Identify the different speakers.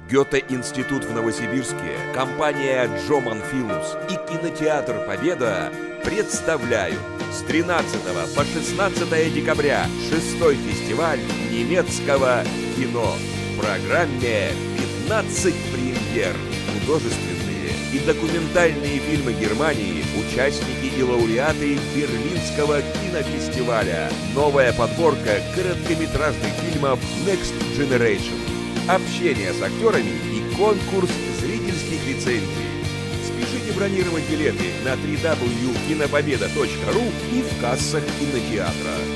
Speaker 1: Гёте-институт в Новосибирске, компания Джоман Филмс и кинотеатр «Победа» представляют с 13 по 16 декабря 6-й фестиваль немецкого кино. В программе 15 премьер, художественные и документальные фильмы Германии, участники и лауреаты Берлинского кинофестиваля, новая подборка короткометражных фильмов Next Generation, общение с актерами и конкурс зрительских рецензий. Спешите бронировать билеты на www.kinopobeda.ru и в кассах кинотеатра.